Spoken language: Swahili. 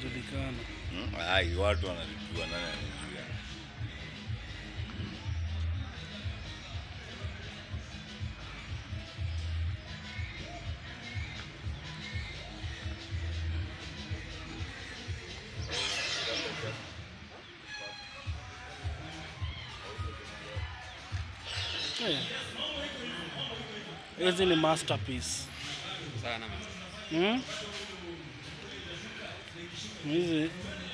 inajulikana. Ai, watu wanajua nani anajua. Hizi ni masterpiece. Sana mzee. Hizi